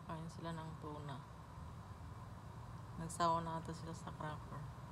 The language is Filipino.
Kakain sila ng tuna. Nagsawa na ata sila sa cracker.